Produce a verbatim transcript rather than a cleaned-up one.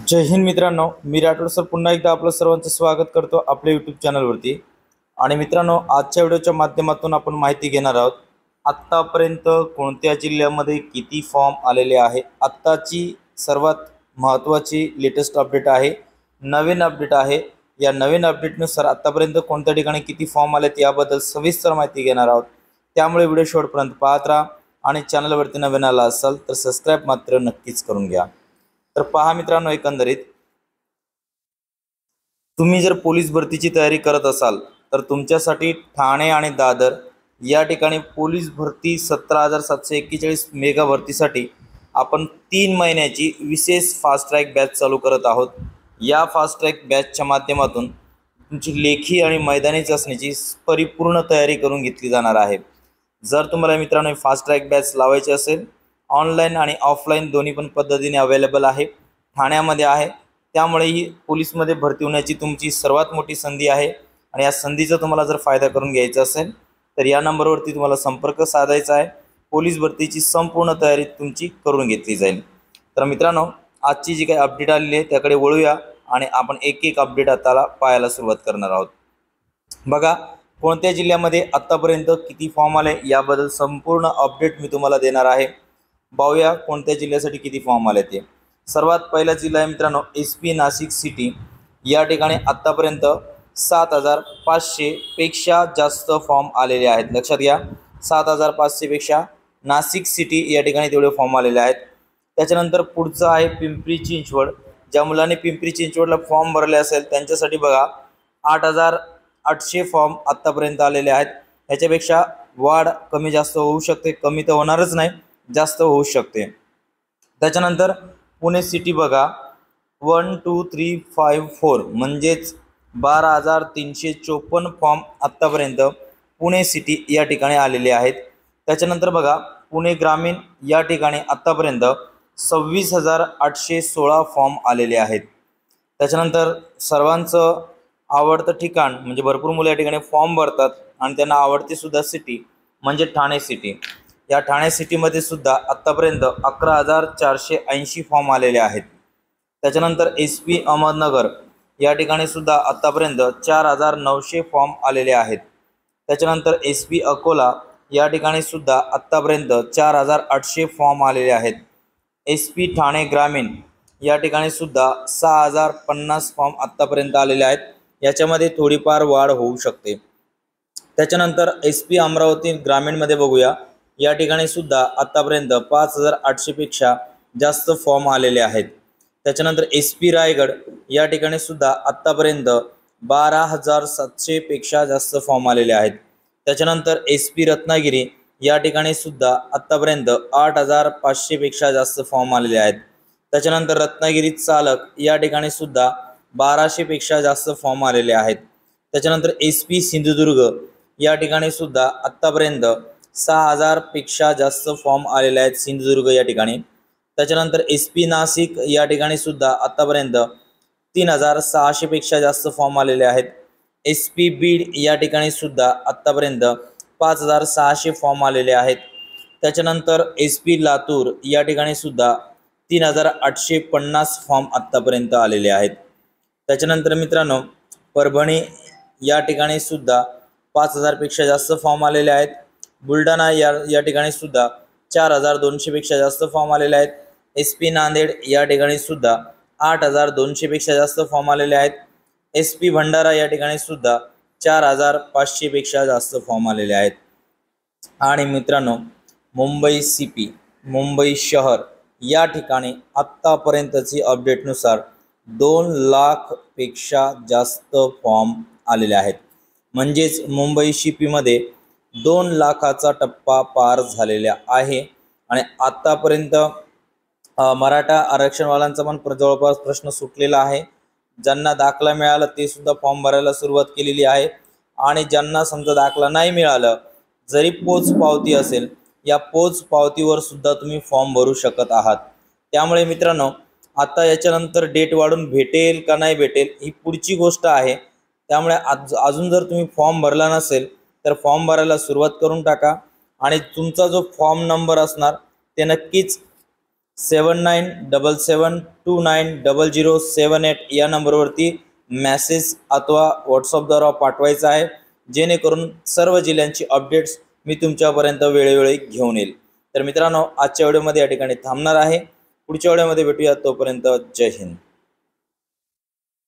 जय हिंद मित्रांनो, मी राठोड सर पुन्हा एकदा आपलं सर्वांचं स्वागत करतो आपल्या यूट्यूब चॅनलवरती। आणि मित्रांनो, आजच्या व्हिडिओच्या माध्यमातून आपण माहिती घेणार आहोत आत्तापर्यंत कोणत्या जिल्ह्यामध्ये किती फॉर्म आलेले आहे। आत्ताची सर्वात महत्त्वाची लेटेस्ट अपडेट आहे, नवीन अपडेट आहे। या नवीन अपडेटनुसार आत्तापर्यंत कोणत्या ठिकाणी किती फॉर्म आलेत याबद्दल सविस्तर माहिती घेणार आहोत। त्यामुळे व्हिडिओ शेवटपर्यंत पाहत राहा आणि चॅनलवरती नवीन आला असाल तर सबस्क्राइब मात्र नक्कीच करून घ्या। तर पहा मित्रांनो, एकंदरीत तुम्ही जर पोलीस भरतीची तयारी करत असाल तर तुमच्यासाठी ठाणे आणि दादर या ठिकाणी पोलीस भरती सतरा हजार सातशे एक्केचाळीस मेगा भरतीसाठी आपण तीन महिन्याची विशेष फास्ट ट्रॅक बॅच चालू करत आहोत। या फास्ट ट्रॅक बॅचच्या माध्यमातून तुमची लेखी आणि मैदानी चाचणीची परिपूर्ण तयारी करून घेतली जाणार आहे। जर तुम्हाला मित्रांनो फास्ट ट्रॅक बॅच लावायची असेल, ऑनलाईन आणि ऑफलाईन दोन्ही पण पद्धतीने अवेलेबल आहे, ठाण्यामध्ये आहे। त्यामुळे ही पोलीसमध्ये भरती होण्याची तुमची सर्वात मोठी संधी आहे आणि या संधीचा तुम्हाला जर फायदा करून घ्यायचा असेल तर या नंबरवरती तुम्हाला संपर्क साधायचा आहे। पोलीस भरतीची संपूर्ण तयारी तुमची करून घेतली जाईल। तर मित्रांनो, आजची जी काही अपडेट आलेली आहे त्याकडे वळूया आणि आपण एक एक अपडेट आताला पाहायला सुरुवात करणार आहोत। बघा, कोणत्या जिल्ह्यामध्ये आत्तापर्यंत किती फॉर्म आले याबद्दल संपूर्ण अपडेट मी तुम्हाला देणार आहे। पाहूया कोणत्या जिल्ह्यासाठी किती फॉर्म आले ते। सर्वात पहिला जिल्हा आहे मित्रांनो एस पी नाशिक सिटी। या ठिकाणी आत्तापर्यंत सात हजार पाचशे पेक्षा जास्त फॉर्म आलेले आहेत। लक्षात घ्या, सात हजार पाचशे पेक्षा नाशिक सिटी या ठिकाणी तेवढे फॉर्म आलेले आहेत। त्याच्यानंतर पुढचं आहे पिंपरी चिंचवड। ज्या मुलांनी पिंपरी चिंचवडला फॉर्म भरले असेल त्यांच्यासाठी बघा आठ हजार आठशे फॉर्म आत्तापर्यंत आलेले आहेत। ह्याच्यापेक्षा वाढ कमी जास्त होऊ शकते, कमी तर होणारच नाही, जास्त होऊ शकते। त्याच्यानंतर पुणे सिटी बघा one two three five four म्हणजेच बारा हजार तीनशे चोपन्न फॉर्म आत्तापर्यंत पुणे सिटी या ठिकाणी आलेले आहेत। त्याच्यानंतर बघा पुणे ग्रामीण या ठिकाणी आत्तापर्यंत सव्वीस हजार आठशे सोळा फॉर्म आलेले आहेत। त्याच्यानंतर सर्वांचं आवडतं ठिकाण म्हणजे भरपूर मुलं या ठिकाणी फॉर्म भरतात आणि त्यांना आवडते सुद्धा सिटी म्हणजे ठाणे सिटी। या ठाणे सिटीमध्ये सुद्धा आत्तापर्यंत अकरा हजार चारशे ऐंशी फॉर्म आलेले आहेत। त्याच्यानंतर एस पी अहमदनगर या ठिकाणी सुद्धा आत्तापर्यंत चार हजार नऊशे फॉर्म आलेले आहेत। त्याच्यानंतर एस पी अकोला या ठिकाणी सुद्धा आत्तापर्यंत चार हजार आठशे फॉर्म आलेले आहेत। एस पी ठाणे ग्रामीण या ठिकाणी सुद्धा सहा हजार पन्नास फॉर्म आत्तापर्यंत आलेले आहेत। याच्यामध्ये थोडीफार वाढ होऊ शकते। त्याच्यानंतर एस पी अमरावती ग्रामीणमध्ये बघूया, या ठिकाणी सुद्धा आत्तापर्यंत पाच हजार आठशेपेक्षा जास्त फॉर्म आलेले आहेत। त्याच्यानंतर एस पी रायगड या ठिकाणी सुद्धा आत्तापर्यंत बारा हजार सातशेपेक्षा जास्त फॉर्म आलेले आहेत। त्याच्यानंतर एस पी रत्नागिरी या ठिकाणी सुद्धा आत्तापर्यंत आठ हजार पाचशेपेक्षा जास्त फॉर्म आलेले आहेत। त्याच्यानंतर रत्नागिरी चालक या ठिकाणी सुद्धा बाराशेपेक्षा जास्त फॉर्म आलेले आहेत। त्याच्यानंतर एस पी सिंधुदुर्ग या ठिकाणी सुद्धा आत्तापर्यंत सहा हजारपेक्षा जास्त फॉर्म आलेले आहेत सिंधुदुर्ग या ठिकाणी। त्याच्यानंतर एस पी नाशिक या ठिकाणी सुद्धा आत्तापर्यंत तीन हजार सहाशेपेक्षा जास्त फॉर्म आलेले आहेत। एस पी बीड या ठिकाणी सुद्धा आत्तापर्यंत पाच हजार सहाशे फॉर्म आलेले आहेत। त्याच्यानंतर एस पी लातूर या ठिकाणी सुद्धा तीन हजार आठशे पन्नास फॉर्म आत्तापर्यंत आलेले आहेत। त्याच्यानंतर मित्रांनो परभणी या ठिकाणी सुद्धा पाच हजारपेक्षा जास्त फॉर्म आलेले आहेत। बुलढाणा या या ठिकाणी सुद्धा चार हजार दोनशेपेक्षा जास्त फॉर्म आलेले आहेत। एस पी नांदेड या ठिकाणी सुद्धा आठ हजार दोनशेपेक्षा जास्त फॉर्म आलेले आहेत। एस पी भंडारा या ठिकाणी सुद्धा चार हजार पाचशेपेक्षा जास्त फॉर्म आलेले आहेत। आणि मित्रांनो मुंबई सी पी मुंबई शहर या ठिकाणी आत्तापर्यंतची अपडेटनुसार दोन लाखपेक्षा जास्त फॉर्म आलेले आहेत। म्हणजेच मुंबई सी पीमध्ये दोन लाखाचा टप्पा पार झालेला आहे। आणि आत्तापर्यंत मराठा आरक्षणवाल्यांचा पण जवळपास प्रश्न सुटलेला आहे। ज्यांना दाखला मिळाला ते सुद्धा फॉर्म भरायला सुरुवात केलेली आहे आणि ज्यांना समजा दाखला नाही मिळालं, जरी पोच पावती असेल या पोच पावतीवर सुद्धा तुम्ही फॉर्म भरू शकत आहात। त्यामुळे मित्रांनो आता याच्यानंतर डेट वाढून भेटेल का नाही भेटेल ही पुढची गोष्ट आहे। त्यामुळे अजून जर तुम्ही फॉर्म भरला नसेल तर फॉर्म भरायला सुरुवात करून टाका आणि तुमचा जो फॉर्म नंबर असणार ते नक्कीच seven nine double seven two nine double zero seven eight या नंबरवरती मेसेज अथवा व्हॉट्सअपद्वारा पाठवायचा आहे, जेणेकरून सर्व जिल्ह्यांची अपडेट्स मी तुमच्यापर्यंत वेळोवेळी घेऊन येईल। तर मित्रांनो, आजच्या व्हिडिओमध्ये या ठिकाणी थांबणार आहे। पुढच्या व्हिडिओमध्ये भेटूया, तोपर्यंत जय हिंद।